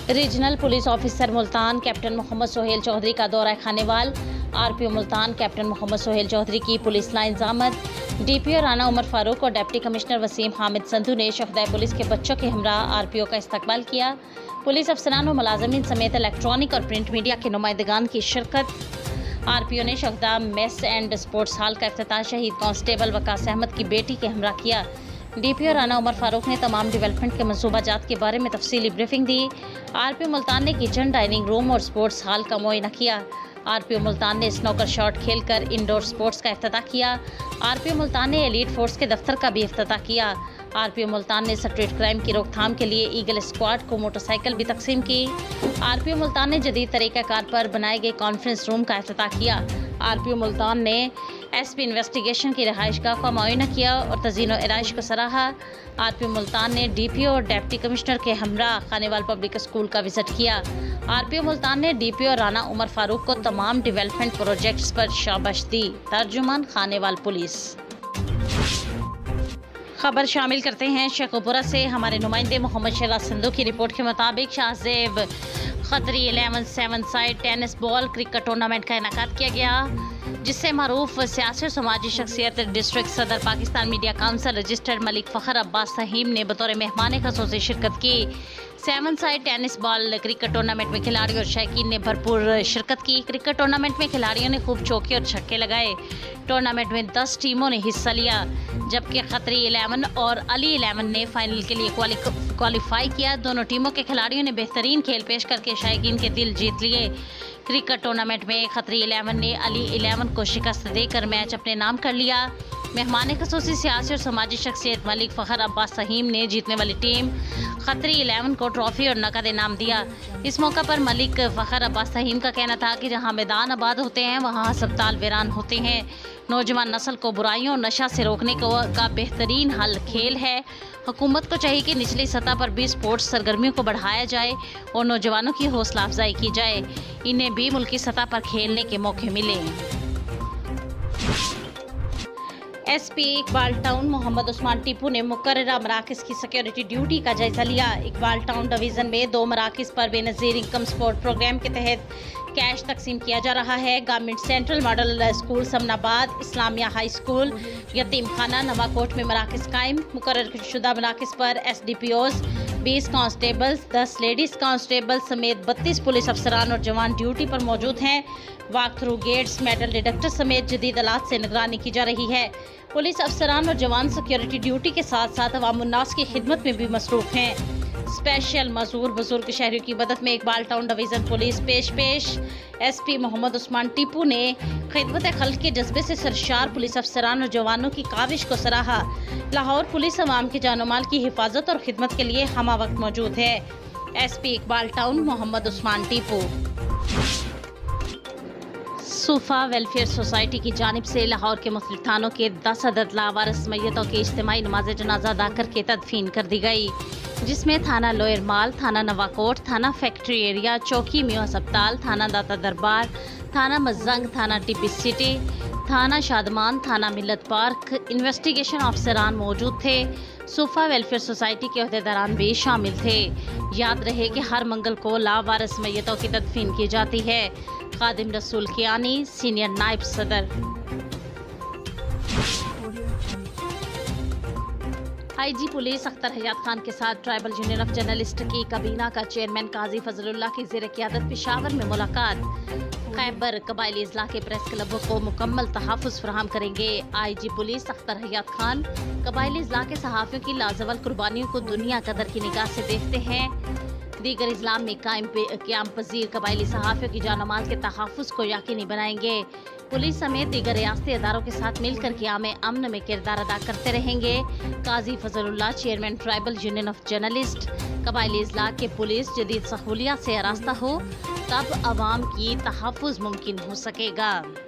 Regional police officer Multan captain Mohammad Sohail Chaudhry का दौरा Khanewal. RPO Multan captain Mohammad Sohail Chaudhry की पुलिस लाइन आमद। डीपीओ राना उमर फारूक और डिप्टी कमिश्नर वसीम हामिद संधू ने शहदाए पुलिस के बच्चों के हमरा आरपीओ का इस्तकबाल किया। पुलिस अफसरान और मुलाजमीन समेत इलेक्ट्रॉनिक और प्रिंट मीडिया के नुमाइंदगान की शिरकत। आरपीओ ने शहदा मेस एंड स्पोर्ट्स हॉल का इफ्तिताह शहीद कांस्टेबल वकास अहमद की बेटी के हमरा किया। डीपीओ राना उमर फारूक ने तमाम डेवलपमेंट के मनसूबाजात के बारे में तफसीली ब्रीफिंग दी। आरपीओ मुल्तान ने किचन, डाइनिंग रूम और स्पोर्ट्स हॉल का मुआयना किया। आरपीओ मुल्तान ने स्नोकर शॉट खेलकर इंडोर स्पोर्ट्स का इफ्तिताह किया। आरपीओ मुल्तान ने एलीट फोर्स के दफ्तर का भी इफ्तिताह किया। आरपीओ मुल्तान ने स्ट्रीट क्राइम की रोकथाम के लिए ईगल स्क्वाड को मोटरसाइकिल भी तकसीम की। आरपीओ मुल्तान ने जदीद तरीक़ाकार पर बनाए गए कॉन्फ्रेंस रूम का इफ्तिताह किया। आरपीओ मुल्तान ने एसपी इन्वेस्टिगेशन की रिहाइशगाह का मुआयना किया और तज़ीन व इराइश को सराहा। आरपीओ मुल्तान ने डीपीओ और डिप्टी कमिश्नर के हमरा खानेवाल पब्लिक स्कूल का विजिट किया। आरपीओ मुल्तान ने डीपीओ राना उमर फारूक को तमाम डेवलपमेंट प्रोजेक्ट्स पर शाबाश दी। तर्जुमान खानेवाल पुलिस। खबर शामिल करते हैं शेखुपुरा से। हमारे नुमाइंदे मोहम्मद शहजाद संधू की रिपोर्ट के मुताबिक Shahzeb Khatri 11 7 side tennis ball cricket tournament का इनेकाद किया गया, जिससे मरूफ सियासी और समाजी शख्सियत डिस्ट्रिक्ट सदर Pakistan media council registered Malik Fakhar Abbas Saheem ने बतौर मेहमान खसूसी शिरकत की। 7 side tennis ball cricket tournament में खिलाड़ियों और शौकीन ने भरपूर शिरकत की। क्रिकेट टूर्नामेंट में खिलाड़ियों ने खूब चौके और छक्के लगाए। टूर्नामेंट में 10 टीमों ने हिस्सा लिया, जबकि खतरी 11 और अली 11 ने फाइनल के लिए क्वालिफाई किया। दोनों टीमों के खिलाड़ियों ने बेहतरीन खेल पेश करके शौकीन के दिल जीत लिए। क्रिकेट टूर्नामेंट में खतरी 11 ने अली 11 को शिकस्त देकर मैच अपने नाम कर लिया। मेहमान खसूसी सियासी और समाजी शख्सियत मलिक फ़खर अब्बास सहीम ने जीतने वाली टीम खतरी 11 को ट्रॉफी और नकद इनाम दिया। इस मौका पर मलिक फ़खर अब्बास सहीम का कहना था कि जहां मैदान आबाद होते हैं वहां अस्पताल वीरान होते हैं। नौजवान नस्ल को बुराइयों और नशा से रोकने का बेहतरीन हल खेल है। हुकूमत को चाहिए कि निचली सतह पर भी स्पोर्ट्स सरगर्मियों को बढ़ाया जाए और नौजवानों की हौसला अफजाई की जाए, इन्हें भी मुल्की सतह पर खेलने के मौके मिले। एसपी इकबाल टाउन मोहम्मद उस्मान टीपू ने मुकर्ररा मराकज़ की सिक्योरिटी ड्यूटी का जायजा लिया। इकबाल टाउन डिवीज़न में 2 मराकज़ पर बेनज़ीर इनकम सपोर्ट प्रोग्राम के तहत कैश तकसीम किया जा रहा है। Government central model school Samanabad, Islamia high school, यतीम खाना नवाकोट में मराकज़ कायम। मुकर्रर शुदा मराकज़ पर SDPOs, 20 कांस्टेबल्स, 10 लेडीज़ कांस्टेबल समेत 32 पुलिस अफसरान और जवान ड्यूटी पर मौजूद हैं। Walk through gates, metal detector समेत जदीद आलात से निगरानी की जा रही है। पुलिस अफसरान और जवान सिक्योरिटी ड्यूटी के साथ साथ अवामुन्नास की खिदमत में भी मसरूफ हैं। स्पेशल मजदूर बुजुर्ग शहरियों की मदद में इकबाल टाउन डिवीज़न पुलिस पेश एसपी मोहम्मद उस्मान टीपू ने खिदमत खल्क के जज्बे से सरशार पुलिस अफसरान और जवानों की काविश को सराहा। लाहौर पुलिस अवाम की जान माल की हिफाजत और खिदमत के लिए हमा वक्त मौजूद है। SP Iqbal town Mohammad Usman Tipu. Sufa welfare society की जानिब से लाहौर के मुख्तलिफ थानों के 10 अदद लावारिस मैयतों की इज्तिमाई नमाज जनाजा अदा करके तदफीन कर दी गई, जिसमें थाना लोयर माल, थाना नवाकोट, थाना फैक्ट्री एरिया, चौकी मियां अस्पताल, थाना दाता दरबार, थाना मजंग, थाना टिब्बी सिटी, थाना शादमान, थाना मिल्लत पार्क इन्वेस्टिगेशन अफसरान मौजूद थे। सूफा वेलफेयर सोसाइटी के अहदेदारान भी शामिल थे। याद रहे कि हर मंगल को लावारिस मैयतों की तदफीन की जाती है। खादिम रसूल कियानी, सीनियर नायब सदर। आईजी पुलिस अख्तर हयात खान के साथ ट्राइबल यूनियन ऑफ जर्नलिस्ट की कबीना का चेयरमैन काजी फजलुल्लाह की ज़ेर क़ियादत पेशावर में मुलाकात। खैबर कबायली अजला के प्रेस क्लबों को मुकम्मल तहफ़्फ़ुज़ फराहम करेंगे। आईजी पुलिस अख्तर हयात खान कबायली अजला के सहाफ़ियों की लाजवाल कुर्बानियों को दुनिया कदर की निगाह से देखते हैं। दीगर इस्लाम में क़याम पजीर कबायली सहाफ़ियों की जान माल के तहफ़्फ़ुज़ को यकीनी बनाएंगे। पुलिस समेत दीगर रियासती अदारों के साथ मिलकर क़याम अमन में किरदार अदा करते रहेंगे। Qazi Fazlullah, chairman tribal union of journalist. कबायली अजला के पुलिस जदीद सहूलियात से आरास्ता हो, तब आवाम की तहफ़्फ़ुज़ मुमकिन हो सकेगा।